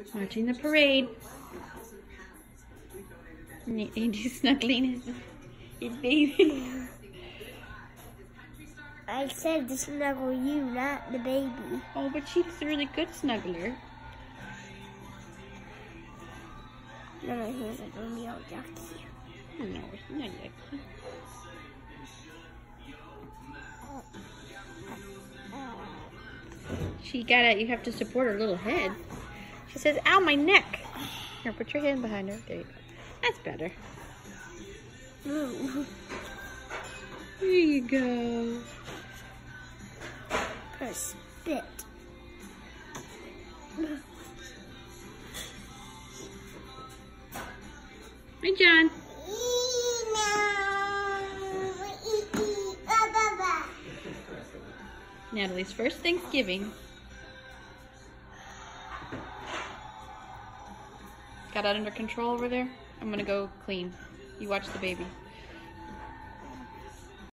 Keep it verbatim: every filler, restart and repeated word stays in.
Watching the parade. Andy's snuggling his, his baby. I said to snuggle you, not the baby. Oh, but she's a really good snuggler. No, no, here's a Romeo Ducky. Oh, no, it's not yucky. She got it. You have to support her little head. She says, ow, my neck. Here, put your hand behind her. There you go. That's better. Ooh. There you go. Put a spit. Hi, John. Natalie's first Thanksgiving. Got that under control over there? I'm gonna go clean. You watch the baby.